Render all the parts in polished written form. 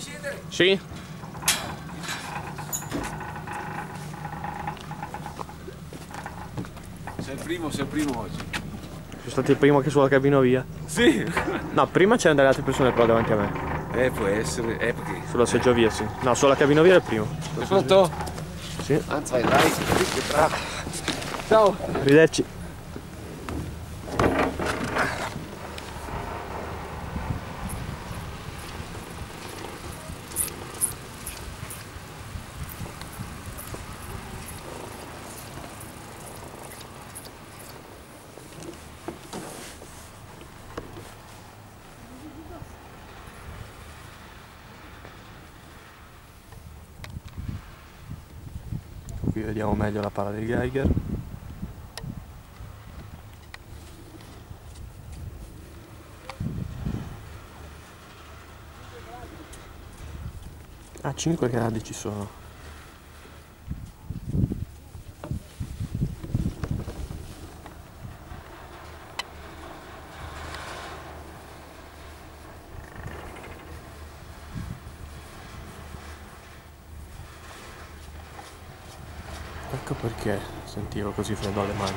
Sì? Sei il primo oggi. Sono stato il primo che sulla cabinovia. Sì. No, prima c'erano delle altre persone però davanti a me. Può essere. Perché? Sulla seggiovia, sì. No, sulla cabinovia era il primo. Sei pronto? Sì. Anzi, vai, che bravo. Ciao. Arrivederci. Qui vediamo meglio la pala del Geiger. Ah, 5 gradi ci sono. Ecco perché sentivo così freddo alle mani.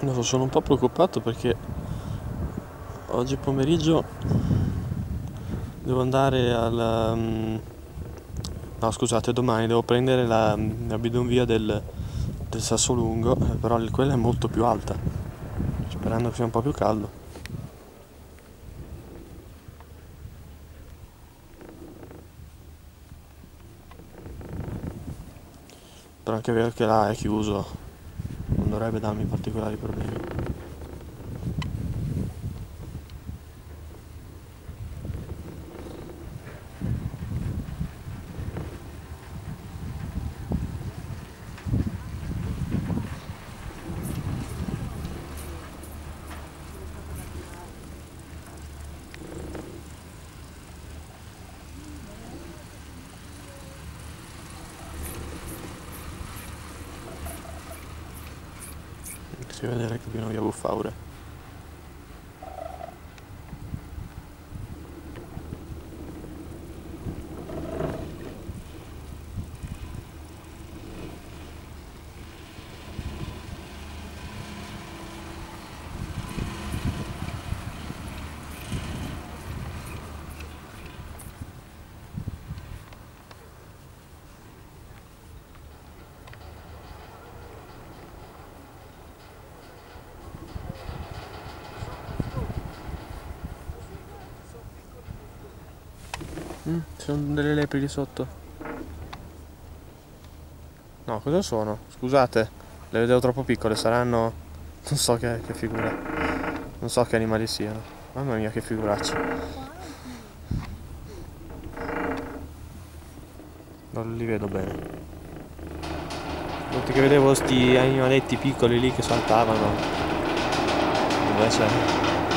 Non so, sono un po' preoccupato perché oggi pomeriggio devo andare no, scusate, domani devo prendere la bidonvia del Sassolungo, però quella è molto più alta, sperando che sia un po' più caldo. Però anche è vero che là è chiuso, non dovrebbe darmi particolari problemi. Si vede che pieno via Buffaure. Ci sono delle lepri lì sotto. No, cosa sono? Scusate, le vedevo troppo piccole, saranno... non so che figura. Non so che animali siano. Mamma mia, che figuracci. Non li vedo bene. Tutti che vedevo sti animaletti piccoli lì che saltavano. Invece...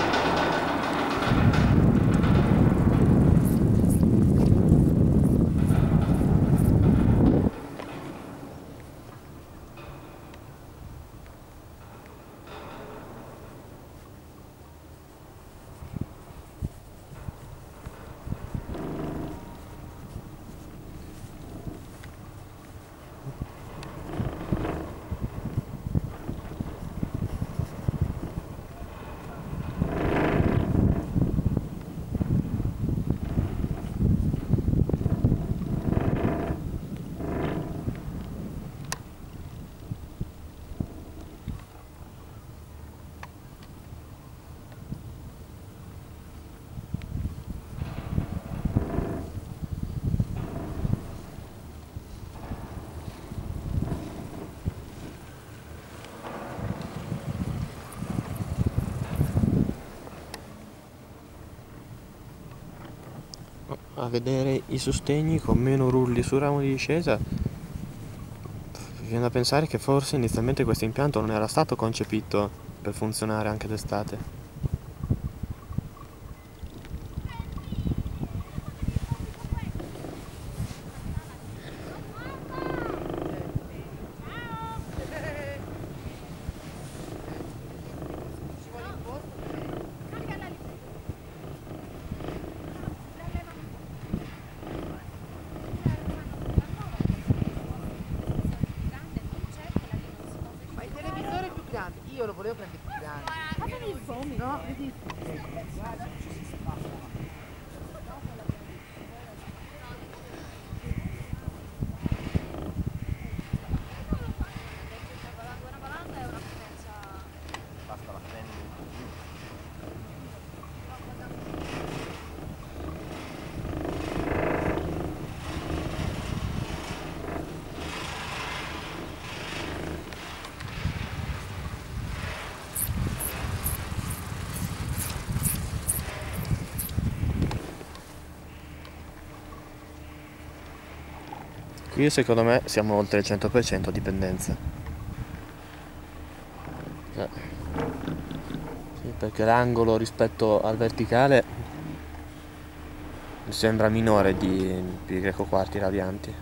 A vedere i sostegni con meno rulli sul ramo di discesa, viene da pensare che forse inizialmente questo impianto non era stato concepito per funzionare anche d'estate. Ma il televisore è più grande, io lo volevo prendere più grande. No, vedi? Qui secondo me siamo oltre il 100% dipendenza. Sì, perché l'angolo rispetto al verticale mi sembra minore di pi greco quarti radianti.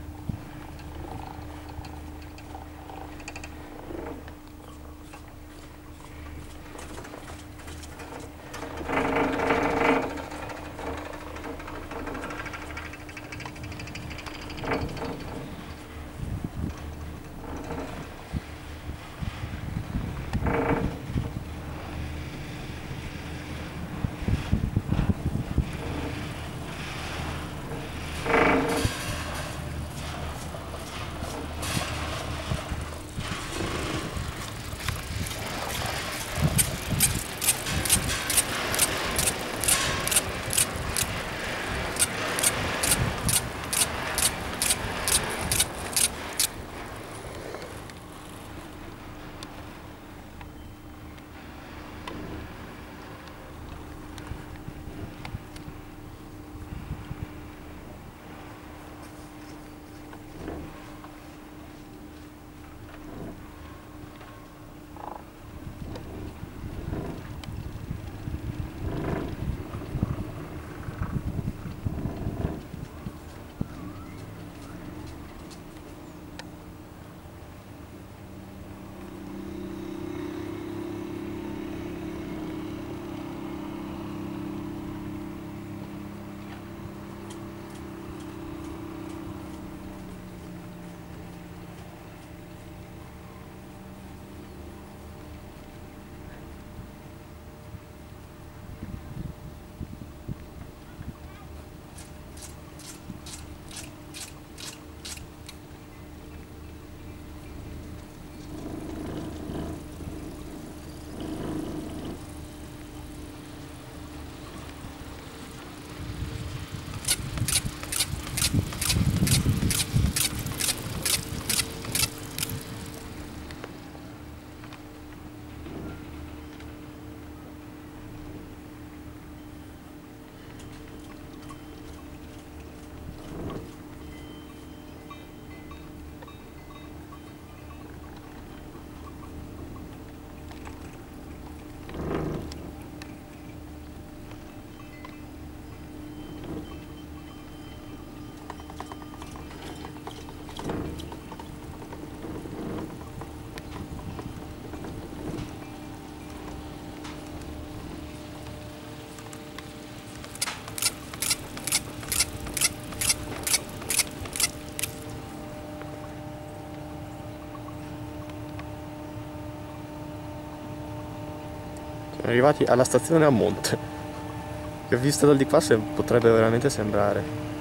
Siamo arrivati alla stazione a monte, che vista da di qua potrebbe veramente sembrare.